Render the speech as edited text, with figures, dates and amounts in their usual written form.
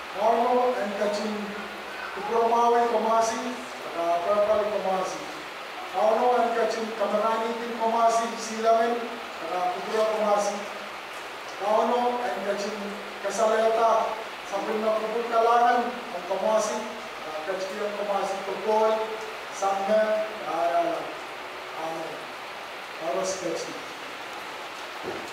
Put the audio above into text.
Kauno and kachin kupromawi komasi, purple komasi. Kauno and kachin kamarani tin komasi, silamen, kupura komasi. Kauno and kachin kasaleta, sambil na kupur kalangan, ang komasi, kachin komasi kupol, sambil, aros kachin.